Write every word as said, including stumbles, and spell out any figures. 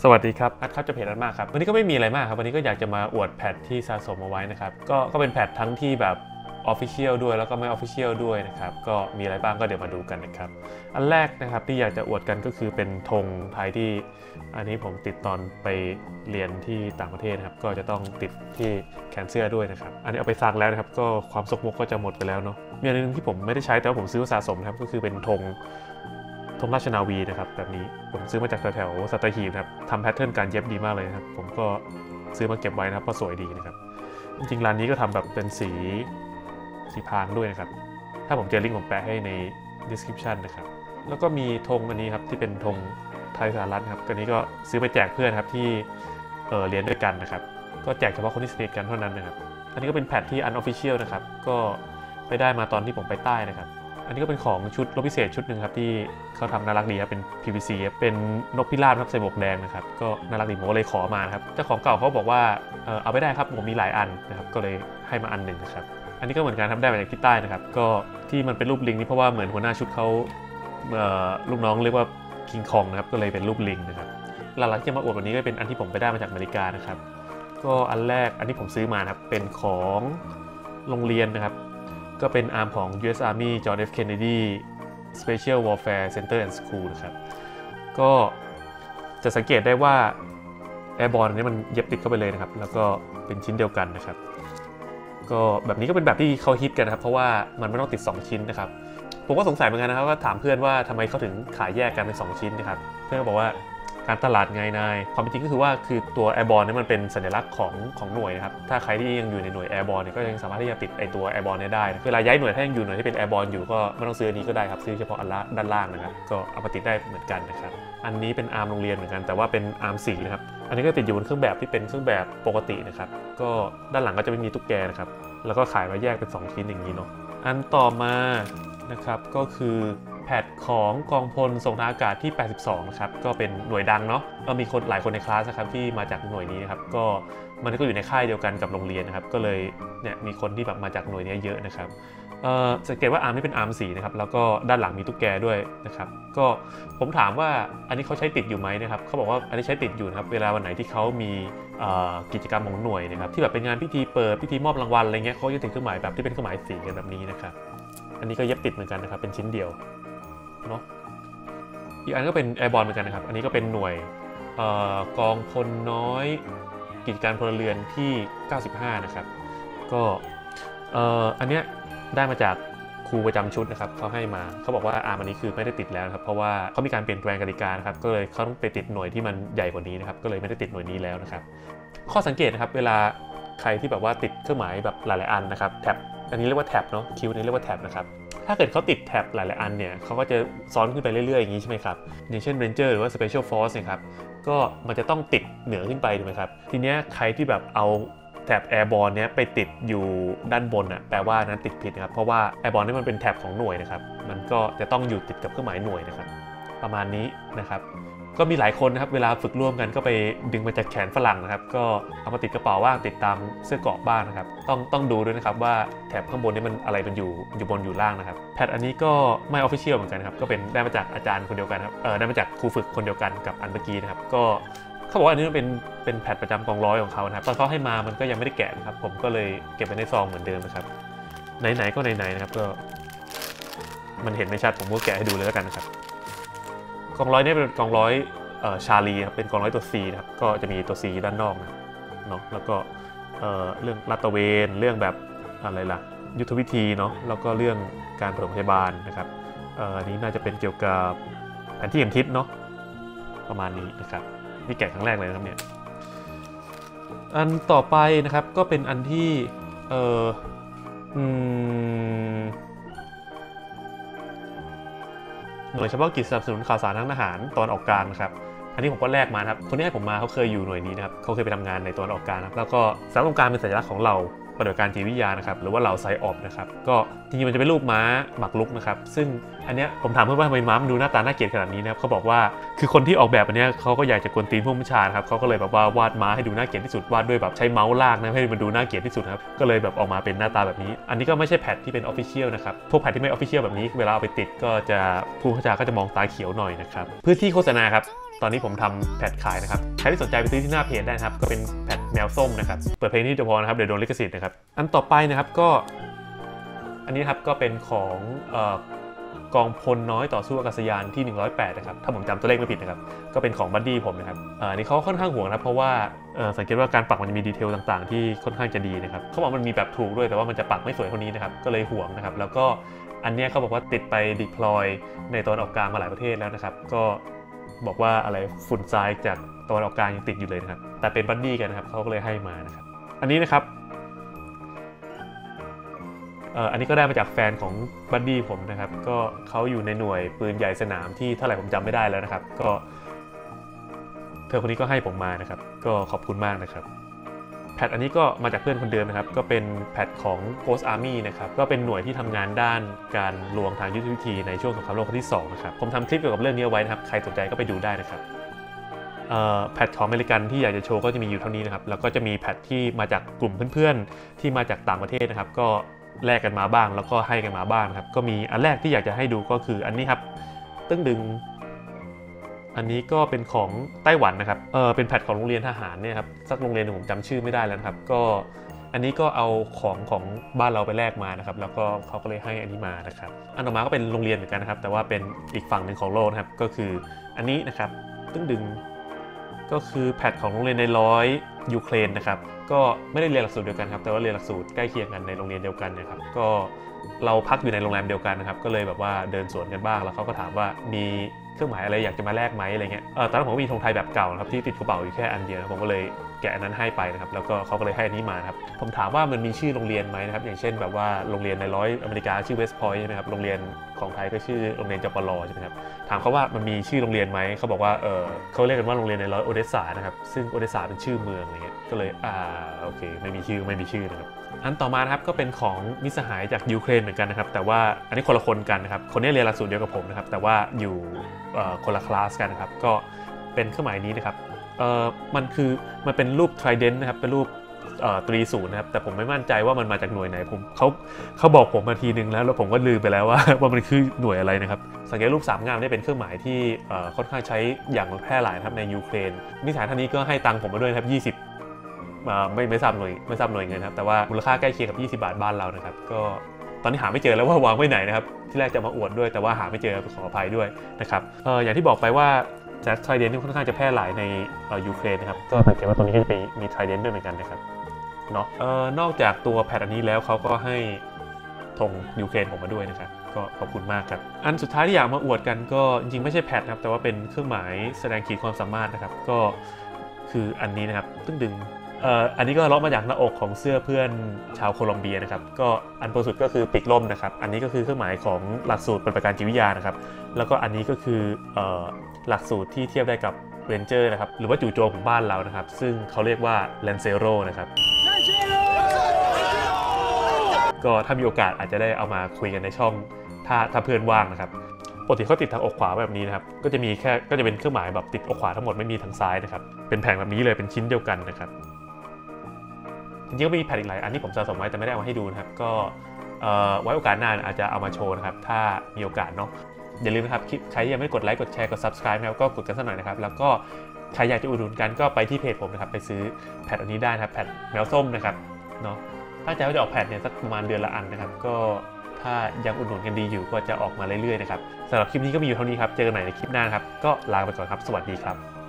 สวัสดีครับอัดครับจะเพจอัดมากครับวันนี้ก็ไม่มีอะไรมากครับวันนี้ก็อยากจะมาอวดแพทที่สะสมเอาไว้นะครับก็ก็เป็นแพททั้งที่แบบ Official ด้วยแล้วก็ไม่ Official ด้วยนะครับก็มีอะไรบ้างก็เดี๋ยวมาดูกันนะครับอันแรกนะครับที่อยากจะอวดกันก็คือเป็นธงไทยที่อันนี้ผมติดตอนไปเรียนที่ต่างประเทศนะครับก็จะต้องติดที่แขนเสื้อด้วยนะครับอันนี้เอาไปซักแล้วนะครับก็ความสกมกก็จะหมดไปแล้วเนาะมีอันนึงที่ผมไม่ได้ใช้แต่ว่าผมซื้อสะสมนะครับก็คือเป็นธงธงราชนาวีนะครับแบบนี้ผมซื้อมาจากแถวๆสัตหีบนะครับทำแพทเทิร์นการเย็บดีมากเลยนะครับผมก็ซื้อมาเก็บไว้นะครับก็สวยดีนะครับจริงๆร้านนี้ก็ทำแบบเป็นสีสีพรางด้วยนะครับถ้าผมเจอลิงก์ผมแปะให้ใน description นะครับแล้วก็มีธงอันนี้ครับที่เป็นธงไทยสหรัฐครับอันนี้ก็ซื้อไปแจกเพื่อนครับที่เออเรียนด้วยกันนะครับก็แจกเฉพาะคนที่สนิทกันเท่านั้นนะครับอันนี้ก็เป็นแพทที่ unofficial นะครับก็ไปได้มาตอนที่ผมไปใต้นะครับอันนี้ก็เป็นของชุดรบพิเศษชุดหนึ่งครับที่เขาทำน่ารักดีครับเป็น พี วี ซี เป็นนกพิราบครับใส่หมวกแดงนะครับก็น่ารักดีผมก็เลยขอมาครับเจ้าของเก่าเขาบอกว่าเออเอาไปได้ครับผมมีหลายอันนะครับก็เลยให้มาอันหนึ่งนะครับอันนี้ก็เหมือนกันทำได้มาจากที่ใต้นะครับก็ที่มันเป็นรูปลิงนี่เพราะว่าเหมือนหัวหน้าชุดเขาลูกน้องเรียกว่าคิงคองนะครับก็เลยเป็นรูปลิงนะครับหลักๆที่จะมาอวดวันนี้ก็เป็นอันที่ผมไปได้มาจากอเมริกานะครับก็อันแรกอันที่ผมซื้อมานะครับเป็นของโรงเรียนนะครับก็เป็นอาร์มของ ยู เอส Army John F Kennedy Special Warfare Center and School นะครับก็จะสังเกตได้ว่า Airborne นี้มันเย็บติดเข้าไปเลยนะครับแล้วก็เป็นชิ้นเดียวกันนะครับก็แบบนี้ก็เป็นแบบที่เขาฮิตกันนะครับเพราะว่ามันไม่ต้องติดสองชิ้นนะครับผมก็สงสัยเหมือนกันนะครับก็ถามเพื่อนว่าทำไมเขาถึงขายแยกกันเป็นสองชิ้นนะครับเพื่อนก็บอกว่าการตลาดไงนายความจริงก็คือว่าคือตัว Airborne นี่มันเป็นสัญลักษณ์ของของหน่วยนะครับถ้าใครที่ยังอยู่ในหน่วย Airborne เนี่ยก็ยังสามารถที่จะติดไอตัว Airborne นี้ได้เวลาย้ายหน่วยถ้ายังอยู่หน่วยที่เป็น Airborne อยู่ก็ไม่ต้องซื้ออันนี้ก็ได้ครับซื้อเฉพาะอันละด้านล่างนะครับก็เอามาติดได้เหมือนกันนะครับอันนี้เป็นอาร์มโรงเรียนเหมือนกันแต่ว่าเป็นอาร์มสีนะครับอันนี้ก็ติดอยู่บนเครื่องแบบที่เป็นเครื่องแบบปกตินะครับก็ด้านหลังก็จะไม่มีตุ๊กแกนะครับแล้วก็ขายมาแยกเป็นสองชิ้นอย่างนี้เนาะอันต่อมานะครับก็คือแพทของกองพลส่งทางอากาศที่แปดสิบสองนะครับก็เป็นหน่วยดังเนาะก็มีคนหลายคนในคลาสนะครับที่มาจากหน่วยนี้นะครับก็มันก็อยู่ในค่ายเดียวกันกับโรงเรียนนะครับก็เลยเนี่ยมีคนที่แบบมาจากหน่วยนี้เยอะนะครับเอ่อสังเกตว่าอาร์มนี่เป็นอาร์มสีนะครับแล้วก็ด้านหลังมีตุ๊กแกด้วยนะครับก็ผมถามว่าอันนี้เขาใช้ติดอยู่ไหมนะครับเขาบอกว่าอันนี้ใช้ติดอยู่นะครับเวลาวันไหนที่เขามีกิจกรรมของหน่วยนะครับที่แบบเป็นงานพิธีเปิดพิธีมอบรางวัลอะไรเงี้ยเขาจะติดเครื่องหมายแบบที่เป็นเครื่องหมายสีกันแบบนี้นะครับอันนี้ก็เย็บติดเหมือนกันนะครับเป็นชิ้นเดียวเนาะอีกอันก็เป็น Airborne เหมือนกันนะครับอันนี้ก็เป็นหน่วยกองพลน้อยกิจการพลเรือนที่เก้าสิบห้านะครับก็อันเนี้ยได้มาจากครูประจำชุดนะครับเขาให้มาเขาบอกว่าอาร์มอันนี้คือไม่ได้ติดแล้วครับเพราะว่าเขามีการเปลี่ยนแปลงกติกานะครับก็เลยเขาต้องไปติดหน่วยที่มันใหญ่กว่านี้นะครับก็เลยไม่ได้ติดหน่วยนี้แล้วนะครับข้อสังเกตนะครับเวลาใครที่แบบว่าติดเครื่องหมายแบบหลายๆอันนะครับแท็บอันนี้เรียกว่าแท็บเนาะคิวนี้เรียกว่าแท็บนะครับถ้าเกิดเขาติดแท็บหลายๆอันเนี่ยเขาก็จะซ้อนขึ้นไปเรื่อยๆอย่างนี้ใช่ไหมครับอย่างเช่น Ranger หรือว่า Special Force เนี่ยครับก็มันจะต้องติดเหนือขึ้นไปถูกไหมครับทีเนี้ยใครที่แบบเอาแท็บ Airborne เนี้ยไปติดอยู่ด้านบนอ่ะแปลว่านั้นติดผิดนะครับเพราะว่า Airborne นี่มันเป็นแท็บของหน่วยนะครับมันก็จะต้องอยู่ติดกับเครื่องหมายหน่วยนะครับประมาณนี้นะครับก็มีหลายคนนะครับเวลาฝึกร่วมกันก็ไปดึงมาจากแขนฝรั่งนะครับก็เอามาติดกระเป๋าบ้างติดตามเสื้อเกราะบ้างนะครับต้องต้องดูด้วยนะครับว่าแถบข้างบนนี่มันอะไรมันอยู่อยู่บนอยู่ล่างนะครับแพทอันนี้ก็ไม่ official เหมือนกันครับก็เป็นได้มาจากอาจารย์คนเดียวกันครับเออได้มาจากครูฝึกคนเดียวกันกับอันเมื่อกี้นะครับก็เขาบอกว่าอันนี้เป็นเป็นแพทประจำกองร้อยของเขานะครับตอนเขาให้มามันก็ยังไม่ได้แกะนะครับผมก็เลยเก็บไว้ในซองเหมือนเดิมนะครับไหนๆก็ไหนๆนะครับก็มันเห็นไม่ชัดผมก็แกะให้ดูเลยแล้วกันนะครับกองร้อยนี่เป็นกองร้อยเอ่อชาลีครับเป็นกองร้อยตัว C นะครับก็จะมีตัว C ด้านนอกนะเนาะแล้วก็เอ่อเรื่องลาดตระเวนเรื่องแบบอะไรล่ะยุทธวิธีเนาะแล้วก็เรื่องการปฐมพยาบาลนะครับเอ่อนี้น่าจะเป็นเกี่ยวกับแผนที่เข็มทิศเนาะประมาณนี้นะครับนี่แกะครั้งแรกเลยนะครับเนี่ยอันต่อไปนะครับก็เป็นอันที่เอ่ออืมหน่วยเฉพาะกิจสนับสนุนข่าวสารทางทหารตอนออกกลางนะครับอันนี้ผมก็แลกมาครับคนที่ให้ผมมาเขาเคยอยู่หน่วยนี้นะครับเขาเคยไปทำงานในตอนออกกลางนะแล้วก็สารตรงกลางเป็นสัญลักษณ์ของเราปฏิบัติการจิตวิทยานะครับหรือว่าเราไซออฟนะครับก็จริงๆมันจะเป็นรูปม้าหมากรุกนะครับซึ่งไออันเนี้ยผมถามเพื่อนว่าทำไมม้ามันดูหน้าตาน่าเกลียดขนาดนี้นะครับเขาบอกว่าคือคนที่ออกแบบอันเนี้ยเขาก็อยากจะกวนตีนผู้บัญชาครับเขาก็เลยแบบว่าวาดม้าให้ดูน่าเกลียดที่สุดวาดด้วยแบบใช้เมาส์ลากนะให้มันดูน่าเกลียดที่สุดครับก็เลยแบบออกมาเป็นหน้าตาแบบนี้อันนี้ก็ไม่ใช่แพทที่เป็นออฟฟิเชียลนะครับพวกแพทที่ไม่ออฟฟิเชียลแบบนี้เวลาเอาไปติดก็จะผู้บัญชาก็จะมองตาเขียวหน่อยนะครับพื้นที่โฆษณาครับตอนนี้ผมทำแพทขายนะครับใครที่สนใจไปซื้อที่หน้าเพจได้นะครับก็เป็นแพทแมวส้มนะครับเปิดเพลงที่เฉพาะนะครับเดี๋ยวโดนลิขสิทธิ์นะครับอันต่อไปนะครับก็อันนี้ครับก็เป็นของกองพลน้อยต่อสู้อากาศยานที่หนึ่งร้อยแปดนะครับถ้าผมจำตัวเลขไม่ผิดนะครับก็เป็นของบัดดี้ผมนะครับอันนี้เขาค่อนข้างห่วงนะเพราะว่าสังเกตว่าการปักมันจะมีดีเทลต่างๆที่ค่อนข้างจะดีนะครับเขาบอกมันมีแบบถูกด้วยแต่ว่ามันจะปักไม่สวยเท่านี้นะครับก็เลยห่วงนะครับแล้วก็อันนี้เขาบอกว่าติดไปดิพลอยในตะวันออกกลางมาหลายประเทศแล้วนะครับก็บอกว่าอะไรฝุ่นทรายจากตะวันออกกลางยังติดอยู่เลยนะครับแต่เป็นบัดดี้กันนะครับเขาก็เลยให้มานะครับอันนี้นะครับอันนี้ก็ได้มาจากแฟนของบัดดี้ผมนะครับก็เขาอยู่ในหน่วยปืนใหญ่สนามที่เท่าไหร่ผมจำไม่ได้แล้วนะครับก็เธอคนนี้ก็ให้ผมมานะครับก็ขอบคุณมากนะครับแพทอันนี้ก็มาจากเพื่อนคนเดิมนะครับก็เป็นแพทของ Ghost Army นะครับก็เป็นหน่วยที่ทำงานด้านการลวงทางยุทธวิธีในช่วงสงครามโลกครั้งที่สองนะครับผมทำคลิปเกี่ยวกับเรื่องนี้ไว้นะครับใครสนใจก็ไปดูได้นะครับแพทของอเมริกันที่อยากจะโชว์ก็จะมีอยู่เท่านี้นะครับแล้วก็จะมีแพทที่มาจากกลุ่มเพื่อนๆที่มาจากต่างประเทศนะครับก็แลกกันมาบ้างแล้วก็ให้กันมาบ้างครับก็มีอันแรกที่อยากจะให้ดูก็คืออันนี้ครับตึ้งดึงอันนี้ก็เป็นของไต้หวันนะครับเออเป็นแพทของโรงเรียนทหารเนี่ยครับสักโรงเรียนหนึ่งผมจำชื่อไม่ได้แล้วครับก็อันนี้ก็เอาของของบ้านเราไปแลกมานะครับแล้วก็เขาก็เลยให้อันนี้มานะครับอันต่อมาก็เป็นโรงเรียนเหมือนกันนะครับแต่ว่าเป็นอีกฝั่งหนึ่งของโลกนะครับก็คืออันนี้นะครับตึ้งดึงก็คือแพทของโรงเรียนในร้อยยูเครนนะครับก็ไม่ได้เรียนหลักสูตรเดียวกันครับแต่ว่าเรียนหลักสูตรใกล้เคียงกันในโรงเรียนเดียวกันนะครับก็เราพักอยู่ในโรงแรมเดียวกันนะครับก็เลยแบบว่าเดินสวนกันบ้างแล้วเขาก็ถามว่ามีเครื่องหมายอะไรอยากจะมาแลกไหมอะไรเงี้ยเออตอนนั้นผมมีธงไทยแบบเก่านะครับที่ติดกระเป๋าอยู่แค่อันเดียวผมก็เลยแกะอันนั้นให้ไปนะครับแล้วก็เขาก็เลยให้อันนี้มาครับผมถามว่ามันมีชื่อโรงเรียนไหมนะครับอย่างเช่นแบบว่าโรงเรียนในร้อยอเมริกาชื่อเวสต์พอยต์ใช่ไหมครับโรงเรียนของไทยก็ชื่อโรงเรียนจปรใช่ไหมครับถามเขาว่ามันมีชื่อโรงเรียนไหมเขาบอกว่าเออเขาเรียกกันว่าโรงเรียนในร้อยโอเดสซานะครับซึ่งโอเดสซาเป็นชื่อเมืองอะไรเงี้ยก็เลยอ่าโอเคไม่มีชื่อไม่มีชื่อนะครับอันต่อมานะครับก็เป็นของมิตรสหายจากยูเครนเหมือนกันนะครับแต่ว่าอันนี้คนละคนกันนะครับคนนี้เรียนหลักสูตรเดียวกับผมนะครับแต่ว่าอยู่คนละคลาสกันนะครับก็เป็นเครื่องหมายนี้นะครับเอ่อมันคือมันเป็นรูป Trident นะครับเป็นรูปตรีศูนย์นะครับแต่ผมไม่มั่นใจว่ามันมาจากหน่วยไหนผมเขาเขาบอกผมมาทีนึงแล้วแล้วผมก็ลืมไปแล้วว่าว่ามันคือหน่วยอะไรนะครับสังเกตรูปสามงามนี่เป็นเครื่องหมายที่ค่อนข้างใช้อย่างแพร่หลายนะครับในยูเครนมิตรสหายท่านนี้ก็ให้ตังค์ผมมาด้วยนะครับยี่สิบไม่ไม่ทราบหน่วยไม่ทราบหน่วยเงินครับแต่ว่ามูลค่าใกล้เคียงกับยี่สิบบาทบ้านเรานะครับก็ตอนนี้หาไม่เจอแล้วว่าวางไว้ไหนนะครับที่แรกจะมาอวดด้วยแต่ว่าหาไม่เจอขออภัยด้วยนะครับเอออย่างที่บอกไปว่าแจ็คไทรเดนต์ค่อนข้างจะแพร่หลายในยูเครนนะครับก็สังเกตว่าตรงนี้ก็จะมีไทรเดนต์ด้วยเหมือนกันนะครับเนาะเออนอกจากตัวแพทอันนี้แล้วเขาก็ให้ธงยูเครนผมมาด้วยนะครับก็ขอบคุณมากครับอันสุดท้ายที่อยากมาอวดกันก็จริงๆไม่ใช่แพทครับแต่ว่าเป็นเครื่องหมายแสดงขีดความสามารถนะครับก็คืออันนี้นะครับตึ้งดึงเอ่ออันนี้ก็เลาะมาจากหน้าอกของเสื้อเพื่อนชาวโคลอมเบียนะครับก็อันบนสุดก็คือปีกล่มนะครับอันนี้ก็คือเครื่องหมายของหลักสูตรปฏิบัติการจิตวิทยานะครับแล้วก็อันนี้ก็คือเอ่อหลักสูตรที่เทียบได้กับเรนเจอร์นะครับหรือว่าจู่โจมของบ้านเรานะครับซึ่งเขาเรียกว่าแลนเซโร่นะครับก็ถ้ามีโอกาสอาจจะได้เอามาคุยกันในช่องถ้าถ้าเพื่อนว่างนะครับปกติเขาติดทางอกขวาแบบนี้นะครับก็จะมีแค่ก็จะเป็นเครื่องหมายแบบติดอกขวาทั้งหมดไม่มีทางซ้ายนะครับเป็นแผงแบบนี้เลยเป็นชิ้นเดียวกันนะครับจริงๆก็มีแผ่นอีกหลายอันที่ผมสะสมไว้แต่ไม่ได้เอามาให้ดูนะครับก็ไว้โอกาสหน้าอาจจะเอามาโชว์นะครับถ้ามีโอกาสเนาะอย่าลืมนะครับใครยังไม่กดไลค์กดแชร์กด ซับสไครบ์ นะครับก็กดกันสักหน่อยนะครับแล้วก็ใครอยากจะอุดหนุนกันก็ไปที่เพจผมนะครับไปซื้อแผ่นอันนี้ได้นะครับแผ่นแมวส้มนะครับเนาะตั้งใจว่าจะออกแผ่นเนี่ยสักประมาณเดือนละอันนะครับก็ถ้ายังอุดหนุนกันดีอยู่ก็จะออกมาเรื่อยๆนะครับสำหรับคลิปนี้ก็มีอยู่เท่านี้ครับเจอกันใหม่ในคลิปหน้าครับก็ลาไปก่อนครับสวัสดีครับ